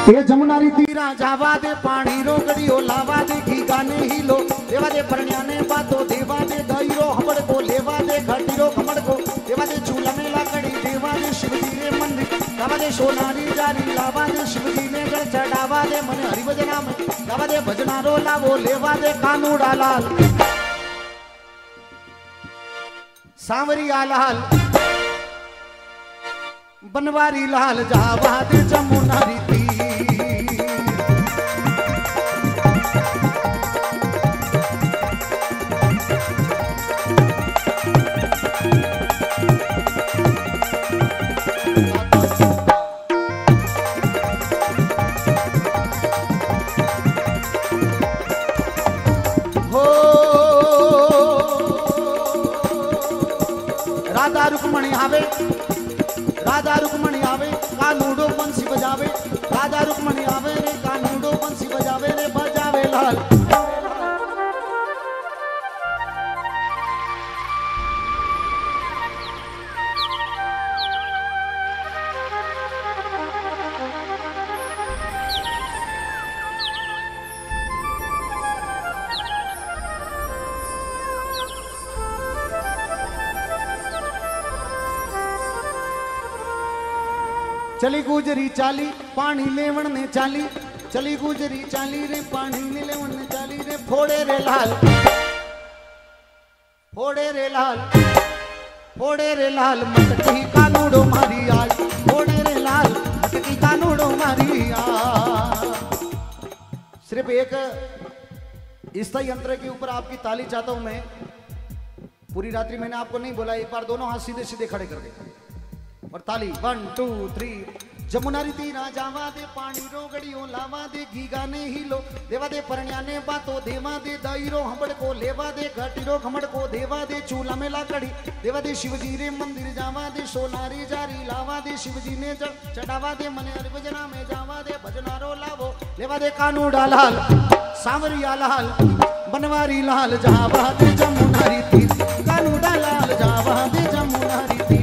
ये जमुनारी तीरा जावा दे पानी रोकड़ियो लावा दे घी गाने ही लो देवा दे परण्याने बातो देवा दे दईरो हमड़ को लेवा दे घटीरो खमड़ को देवा दे चूल्हा में लाकड़ी देवा दे शिवजी रे मंदिर गावा दे सोनारी जारी लावा दे शिवजी ने गढ़ चढ़ावा दे मन हरि भजना में गावा दे भजना रो लावो लेवा दे कानूड़ा लाल सांवरिया लाल बनवारी लाल जावा दे जमुनारी तीर राधा रुक्मणी आवे कानूडो बंसी बजावे राधा रुक्मणी आवे रे कानूडो बंसी बजावे रे बजावे लाल चली गुजरी चाली पानी लेवन ने चाली चली गुजरी चाली रे पानी ने लेवन ने चाली रे फोड़े रे लाल मटकी कानूडो मारी आज फोड़े रे लाल मटकी कानूडो मारी आज। सिर्फ एक स्थायी यंत्र के ऊपर आपकी ताली चाहता हूं मैं। पूरी रात्रि मैंने आपको नहीं बोला, एक बार दोनों हाथ सीधे सीधे खड़े कर दे और ताली 1 2 3। जमुनारी तीरा जावा दे पानी रोगड़ियों लावा दे घी गाने ही लो देवा दे परण्याने बातो देवा दे दाईरो हमड़ को लेवा दे घटीरो खमड़ को देवा दे चूल्हा में लाकड़ी देवा दे शिवजी रे मंदिर जावा दे सोनारी जारी लावा दे शिवजी ने चढ़ावा दे मने हरि भजना में जावा दे भजनारो लावो लेवा दे कानूड़ा लाल सांवरिया लाल बनवारी लाल जावा दे जमुनारी तीर कानूड़ा लाल जावा दे जमुनारी तीर।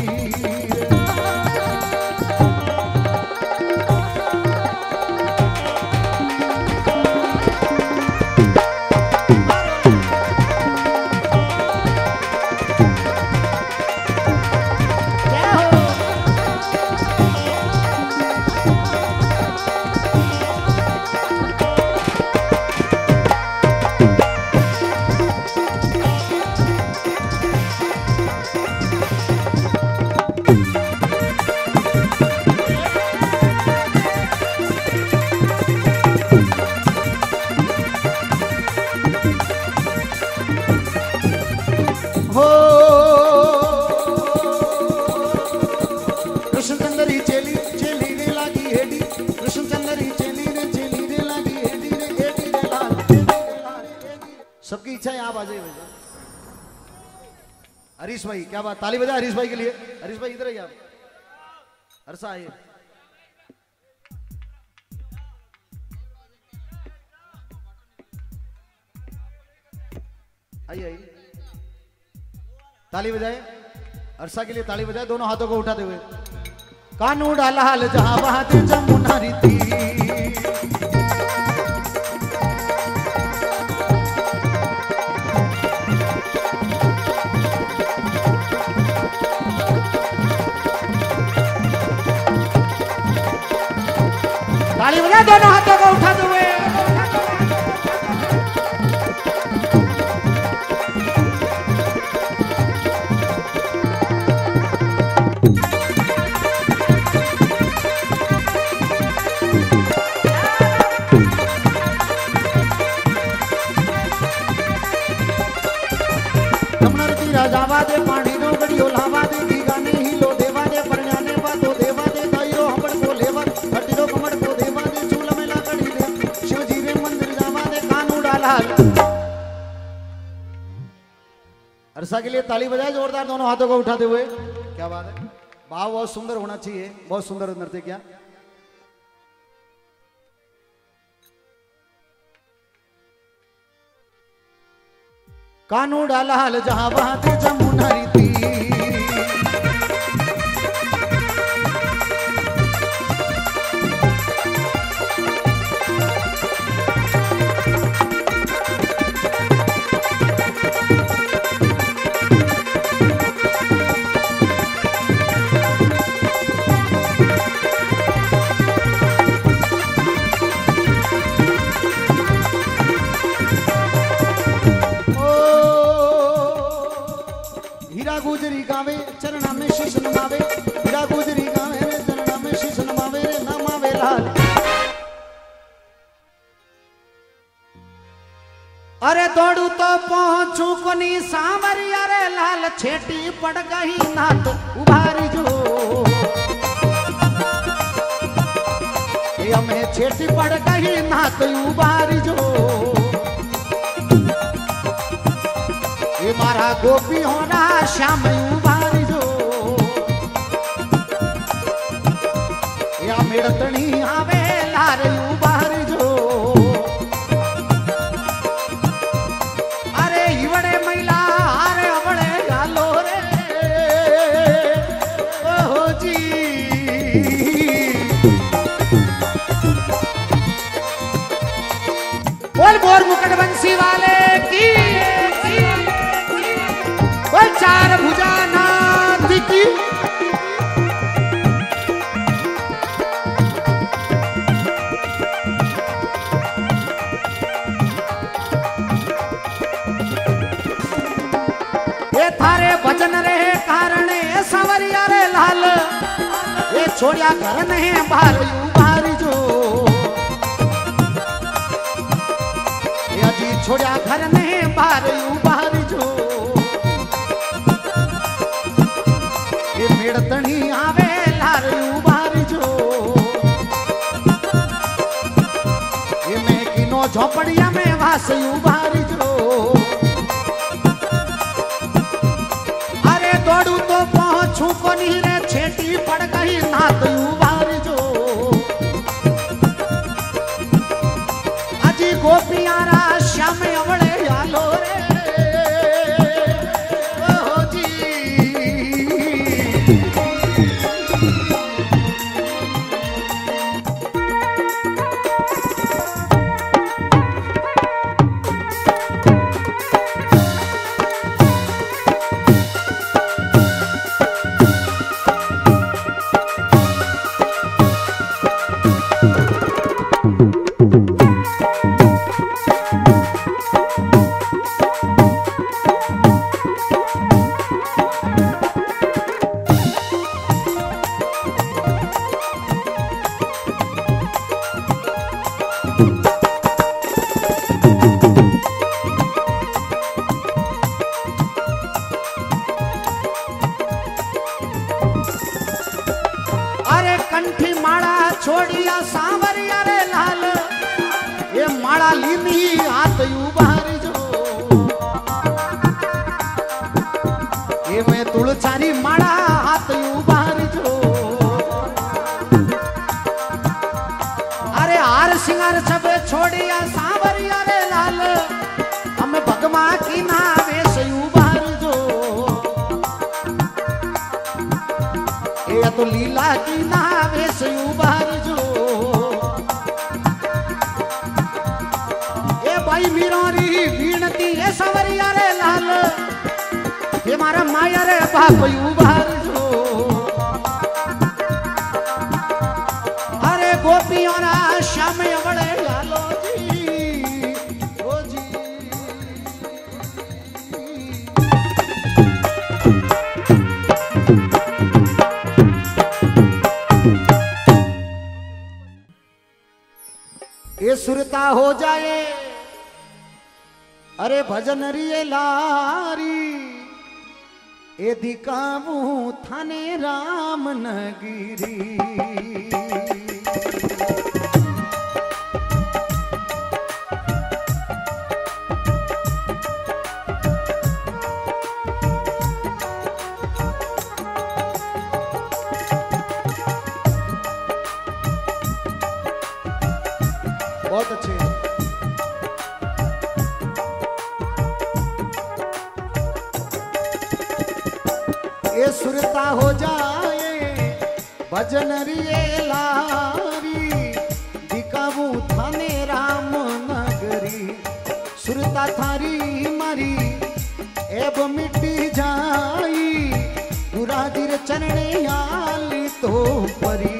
सबकी इच्छा है आप आ जाइए भैया। हरीश भाई क्या बात, ताली बजा हरीश भाई के लिए। हरीश भाई इधर आइए आप, हर्षा आइए। आइए आइए, ताली बजाए हर्षा के लिए, ताली बजाए दोनों हाथों को उठाते हुए। कानूड़ा लाल जहां वहां ते जमुनारी तीर ताली बजा दोनों हाथों को उठाते हुए। जमुनारी तीरा जावा दे पानी रोगड़ियो लावा दे घी गाने ही लो देवा दे परण्याने बातो देवा दे दाईरो हमड़ को लेवा घटीरो खमड़ को देवा दे चूल्हा में लाकड़ी दे शिवजी रे मंदिर जावा दे कानूड़ा लाल। हर्षा के लिए ताली बजाए जोरदार दोनों हाथों को उठाते हुए। क्या बात है, भाव बहुत सुंदर होना चाहिए, बहुत सुंदर नृत्य किया। कानूड़ा लाल जहां वहां ते जमुनारी तीर हीरा गुजरी गावे चरणा में शीश नमावे, हीरा गुजरी गावे रे चरणा में शीश नमावे रे नमावे लाल। अरे दौड़ू तो पहुंचू कोनी सांवरिया रे लाल, छेटी पड़ गई नात उभारी जो, हमें छेटी पड़ गई नात उभारी जो। ये मारा गोपी होना श्याम उभारी जो, या मेड़तनी आवे लार उभारी जो। अरे इवड़े महिला अरे अवड़े गालो रे ओहो जी। बोल बोर मुकुट बंसी वाले की, बोल चार भुजा नाथ की। ये थारे भजन रहे कारण सांवरिया रे लाल, ये छोड़िया घर नहीं बाहर उभारी जो, छोड़ा घर में बाहर उबारी जो। ये मेड़तनी आवे लार उबारी जो, ये मैं किनो झोपड़िया में वास उबारी जो। अरे दौड़ू तो पहुंचू को नहीं रे, छेटी पड़ गई नात उबारी जो। अजी गोपियारा श्याम अवड़े आलो रे ओहो जी। कंठी माड़ा छोड़िया सांवरिया रे लाल, ये माड़ा लीनी हाथ उबारी जो। ये मैं तुलचारी माड़ा हाथ उबारी जो। अरे हार सिंगार सब छोड़िया सांवरिया रे लाल, हम भगवा की नावे से उबारी जो। ये तो लीला की नावे से उबारी जो। ये भाई मीरोरी बीनती ये सांवरिया रे लाल, ये मारा माया रे बाप उबारी जो। अरे गोपियों ना श्याम अवड़े लालो जी ओ जी। ये सुरता हो जाए अरे भजन रिए लारी, ए दिकावू थाने राम नगीरी। बहुत अच्छे। ये सुरता हो जाए भजन रिए लारी, दिखावू थाने राम नगरी। सुरता थारी मारी एब मिटी जाई, दुराजीर चरणे आली तो परी।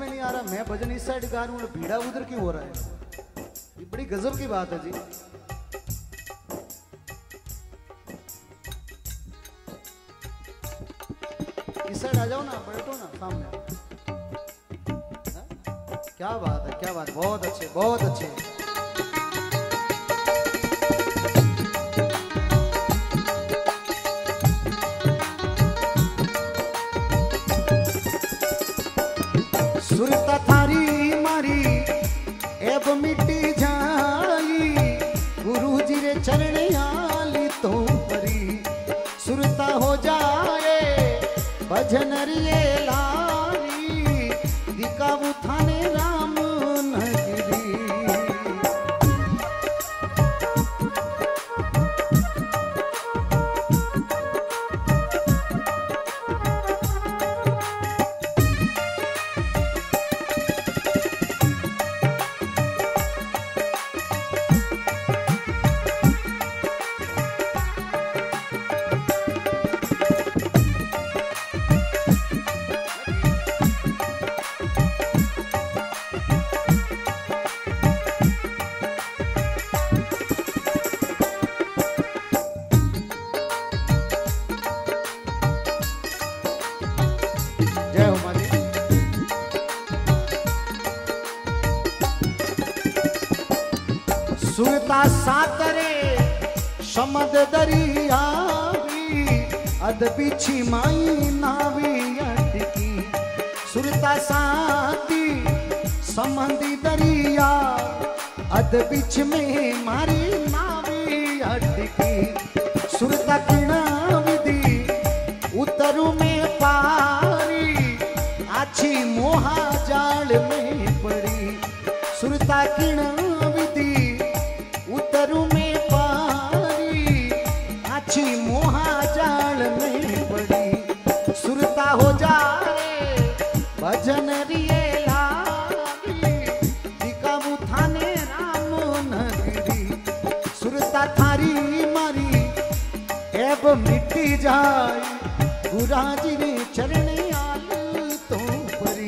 में नहीं आ रहा, मैं भजन इस साइड गा रहा हूँ, भीड़ा उधर क्यों हो रहा है? ये बड़ी गजब की बात है जी। इस साइड आ जाओ ना, बैठो ना सामने। क्या बात है, क्या बात, बहुत अच्छे, बहुत अच्छे। सुरता थारी मारी एब मिट्टी जाई, गुरु जी रे चरणे आली तो परी। सुरता हो जाए भजन रिए लारी, दिखाऊ थाने राम नगरी। जय हो माली। सुरता सातरे समद दरियावी, अद बिछी माई नावी अटकी। सुरता साती समंदी दरिया, अद बिछ में मारी नावी अटकी। सुरता किणा विधि उतरू में पारी, आछी मोहा जाल में पड़ी। सुरता किणा विधि उतरू में पारी, आछी मोहा जाल में पड़ी। सुरता हो जाए भजन रिए लागी, दिखाऊ थाने राम नगरी। सुरता थारी मारी एब मिट्टी जाए, गुराजी रे चरणे आल तो परी।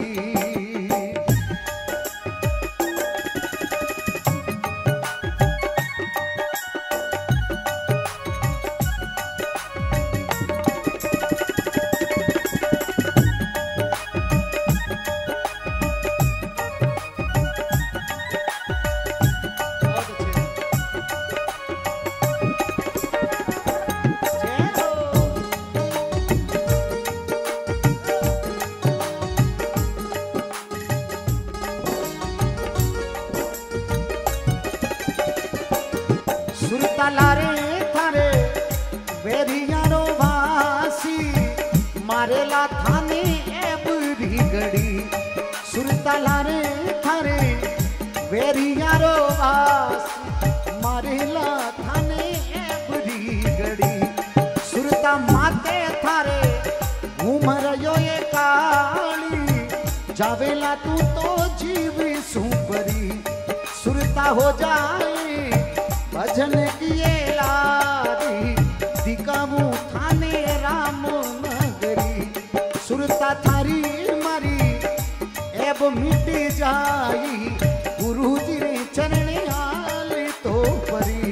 सुरता लारे थारे वेरियारो वासी, मारेला थाने एबरी गड़ी। सुरता लारे थारे वेरियारो वासी, मारेला थाने एबरी गड़ी। सुरता माते थारे घूमर यो ये काली, जावेला तू तो जीव सुपरी। सुरता हो जाए भजन किए लारी, दिखाऊ थाने राम नगरी। सुरता थारी मारी एब मिट जाई, गुरु जी रे चरणे आले तो परी।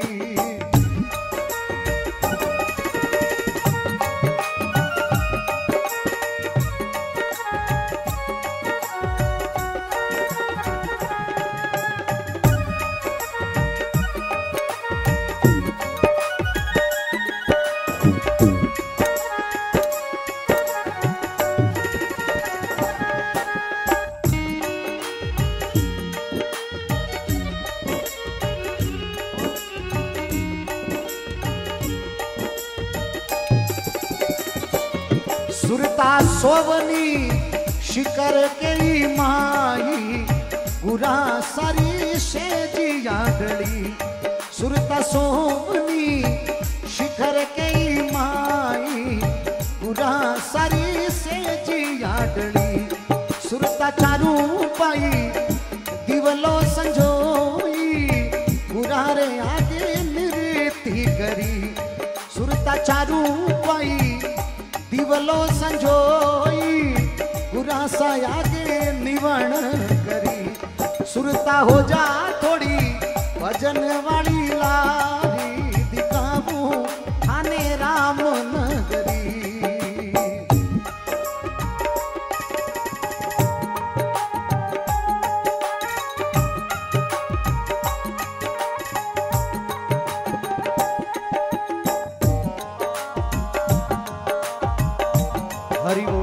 सुरता सोवनी शिकर के माई, गुरा सारी से जियाडली। सुरता सोवनी शिखर के माई, गुरा सारी से जियाडली। सुरता चारू पाई दिवलो संजोई, गुरारे आगे नृत्य करी। सुरता चारू पाई दिवलो संजोई, बुरा सा आगे निवण करी सुरता हो जा थोड़ी भजन वाली लारी दिखाऊं थाने राम नगरी। हरि बोल।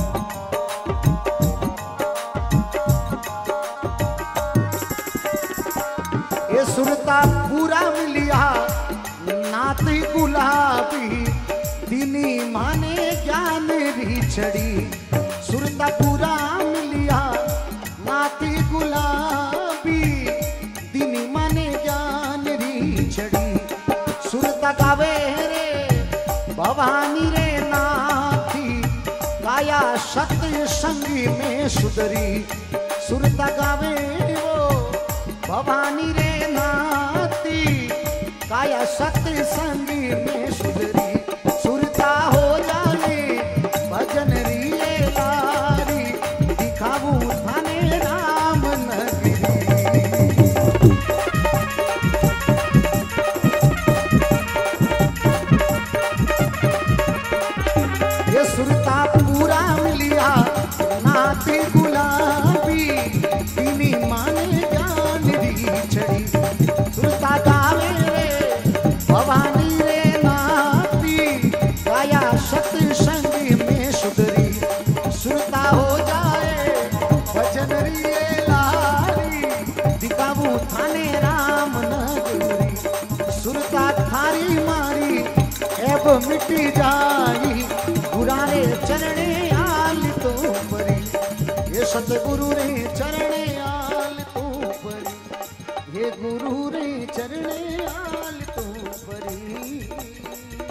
ये सुरता पूरा मिलिया नाती गुलाबी दिनी माने ज्ञान री छड़ी सुरता पूरा मिलिया नाती गुलाबी दिनी माने ज्ञान री छड़ी सुरता गावे रे भवानी रे नाथी काया सत्य संगी में सुधरी सुरता गावे वो भवानी रे नाती काया सत्य संगी में सुधरी सुरता हो जाने भजन रिए लारी दिखाऊं थाने राम नगरी। ये सुरता पूरा मिलिया नाती गुलाबी दिनी माने ज्ञान री छड़ी सुरता गावे रे भवानी रे नाती काया सत्य संगी में सुधरी सुरता हो जाए भजन रिए लारी दिखाऊं थाने राम नगरी सुरता थारी मारी एब मिटी जाई गुरारे चरणे आल तो परी ये सतगुरु रे चरणे आल तो परी ये गुरु रे चरणे आल तो परी।